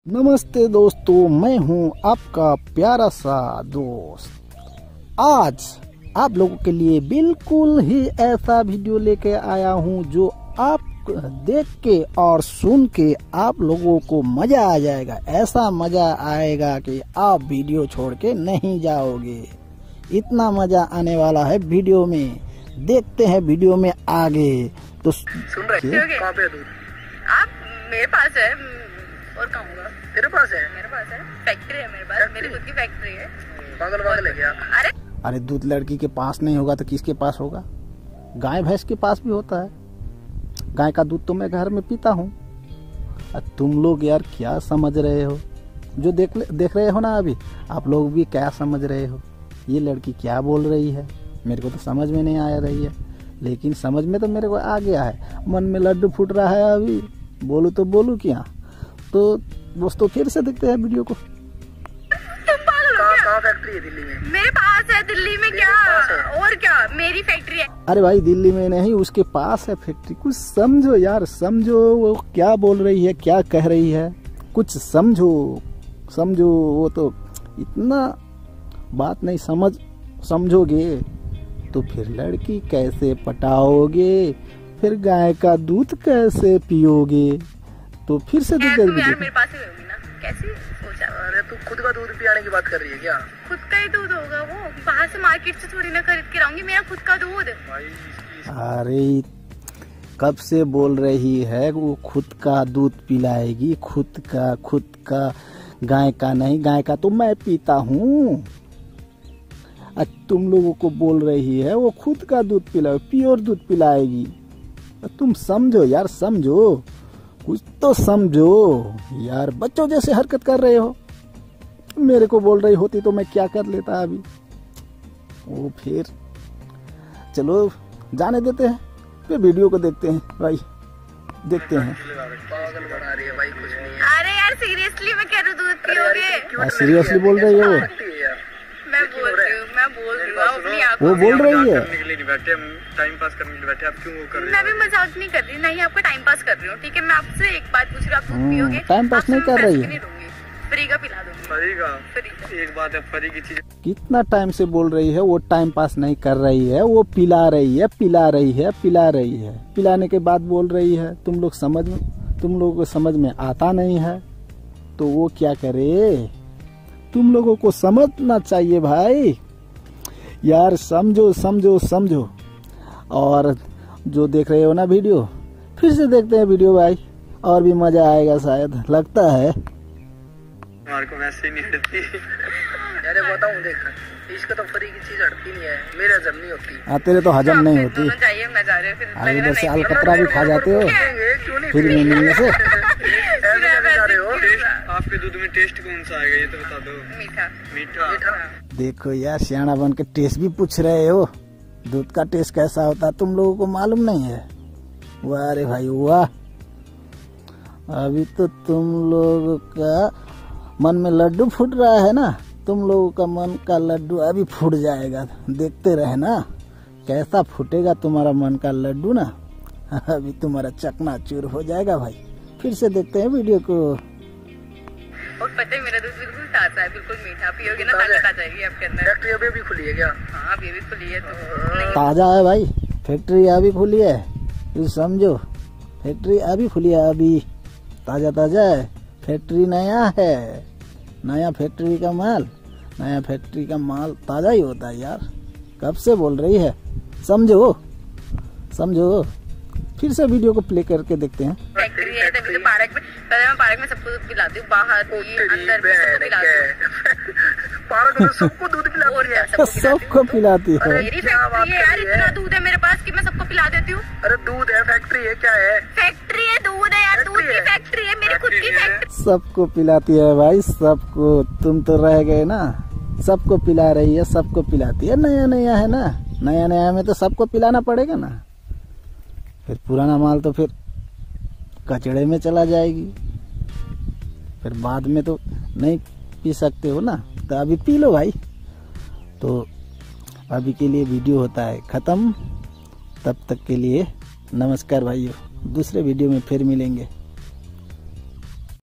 नमस्ते दोस्तों, मैं हूं आपका प्यारा सा दोस्त। आज आप लोगों के लिए बिल्कुल ही ऐसा वीडियो लेके आया हूं जो आप देख के और सुन के आप लोगों को मजा आ जाएगा। ऐसा मजा आएगा कि आप वीडियो छोड़ के नहीं जाओगे। इतना मजा आने वाला है वीडियो में। देखते हैं वीडियो में आगे। तो सुन रहे हो? कहाँ पे दूध? आप मेरे पास है और कहाँ होगा? तेरे पास है? मेरे पास है, फैक्ट्री है मेरे पास, मेरी खुद की फैक्ट्री है। पागल है क्या? अरे दूध लड़की के पास नहीं होगा तो किसके पास होगा? गाय भैंस के पास भी होता है। गाय का दूध तो मैं घर में पीता हूँ। तुम लोग यार क्या समझ रहे हो? जो देख रहे हो ना अभी, आप लोग भी क्या समझ रहे हो? ये लड़की क्या बोल रही है मेरे को तो समझ में नहीं आ रही है, लेकिन समझ में तो मेरे को आ गया है। मन में लड्डू फूट रहा है। अभी बोलूँ तो बोलूँ क्या? तो दोस्तों फिर से देखते हैं वीडियो को। कहाँ फैक्ट्री है? दिल्ली में? मेरे पास है। दिल्ली में क्या? और क्या, मेरी फैक्ट्री है। अरे भाई दिल्ली में नहीं, उसके पास है फैक्ट्री। कुछ समझो यार, समझो वो क्या बोल रही है, क्या कह रही है। कुछ समझो। वो तो इतना बात नहीं समझोगे तो फिर लड़की कैसे पटाओगे, फिर गाय का दूध कैसे पियोगे? तो फिर से यार मेरे पास ही होगी ना, कैसे सोचा? अरे तू खुद का दूध पियाने की बात कर रही है क्या? खुद का ही दूध होगा वो, बाहर से मार्केट से थोड़ी ना खरीद के लाऊंगी, मेरा खुद का दूध। अरे कब से बोल रही है वो खुद का दूध पिलाएगी? खुद का गाय का नहीं, गाय का तो मैं पीता हूँ। तुम लोगों को बोल रही है वो खुद का दूध पिलाए, प्योर दूध पिलाएगी। तुम समझो यार, समझो, कुछ तो समझो यार। बच्चों जैसे हरकत कर रहे हो। मेरे को बोल रही होती तो मैं क्या कर लेता अभी। वो फिर चलो जाने देते हैं, फिर वीडियो को देखते हैं भाई। देखते हैं। पागल बना रही है भाई, कुछ नहीं है। अरे यार सीरियसली मैं कह रही हूँ, दूध पियोगे? सीरियसली बोल रही है वो। मैं बोल रही हूँ वो बोल रही है। टाइम पास करने के लिए बैठे, आप क्यों वो कर रहे हो? मैं भी मजाक नहीं कर रही, नहीं आपका टाइम पास कर रही हूँ। ठीक है, मैं आपसे एक बात पूछ रही हूँ, आप दूध पियोगे? टाइम पास नहीं कर रही है। फ्री का पिला दूंगी। फ्री एक बात है, फ्री की चीज। कितना टाइम से बोल रही है वो टाइम पास नहीं कर रही है, वो पिला रही है। पिलाने के बाद बोल रही है तुम लोगों को समझ में आता नहीं है तो वो क्या करे? तुम लोगों को समझना चाहिए भाई यार। समझो। और जो देख रहे हो ना वीडियो, फिर से देखते हैं वीडियो भाई, और भी मजा आएगा शायद, लगता है। हमारे को वैसे ही नहीं हटती। अरे बताऊं, देख इसका तो फ्री की चीज हटती नहीं है, मेरे हजम नहीं होती। तेरे तो हजम नहीं होती। अरे इधर से अलकतरा भी खा जाते हो फिर नहीं मिलने से। आपके दूध में टेस्ट कौन सा आएगा ये तो बता दो। मीठा। देखो यार, सियाना बन के टेस्ट भी पूछ रहे हो। दूध का टेस्ट कैसा होता है तुम लोगों को मालूम नहीं है? वाह रे भाई वाह। अभी तो तुम लोगों का मन में लड्डू फूट रहा है ना। तुम लोगों का मन का लड्डू अभी फूट जाएगा। देखते रहना कैसा फूटेगा तुम्हारा मन का लड्डू ना। अभी तुम्हारा चकनाचूर हो जाएगा भाई। फिर से देखते हैं वीडियो को। और पता है मेरा दूध बिल्कुल ताजा है, बिल्कुल मीठा। पियोगे ना ताकत आ जाएगी आपके अंदर। फैक्ट्री अभी खुली है क्या? हाँ अभी खुली है। तो ताजा है भाई, फैक्ट्री अभी खुली है। तुम समझो, फैक्ट्री अभी खुली है, अभी ताजा है। फैक्ट्री नया है, नया फैक्ट्री का माल ताजा ही होता है यार। कब से बोल रही है? समझो। फिर से वीडियो को प्ले करके देखते हैं। फैक्ट्री है तभी तो पार्क में सबको दूध पिलाती हूँ, बाहर भी अंदर भी सबको पिलाती हूँ। पार्क में सबको दूध पिलाती है। सबको पिलाती है। मेरी फैक्ट्री है यार, इतना दूध है मेरे पास कि मैं सबको पिला देती हूँ। अरे दूध है, फैक्ट्री है, क्या है? फैक्ट्री है, दूध है यार, दूध की फैक्ट्री है, मेरी खुद की फैक्ट्री। सबको पिलाती है भाई, सबको। तुम तो रह गए ना। सबको पिला रही है, सबको पिलाती है। नया है ना, नया में तो सबको पिलाना पड़ेगा ना। फिर पुराना माल तो फिर कचड़े में चला जाएगी, फिर बाद में तो नहीं पी सकते हो ना। तो अभी पी लो भाई। तो अभी के लिए वीडियो होता है ख़त्म। तब तक के लिए नमस्कार भाइयों, दूसरे वीडियो में फिर मिलेंगे।